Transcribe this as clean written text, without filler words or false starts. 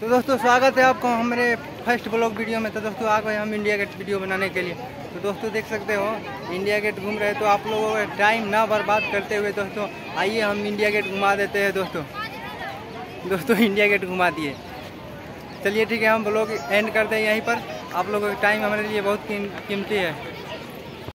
तो दोस्तों स्वागत है आपको हमारे फर्स्ट ब्लॉग वीडियो में। तो दोस्तों आ गए हम इंडिया गेट वीडियो बनाने के लिए। तो दोस्तों देख सकते हो इंडिया गेट घूम रहे हैं। तो आप लोगों का टाइम ना बर्बाद करते हुए दोस्तों आइए हम इंडिया गेट घुमा देते हैं। दोस्तों इंडिया गेट घुमा दिए। चलिए ठीक है, हम ब्लॉग एंड करते हैं यहीं पर। आप लोगों का टाइम हमारे लिए बहुत कीमती है।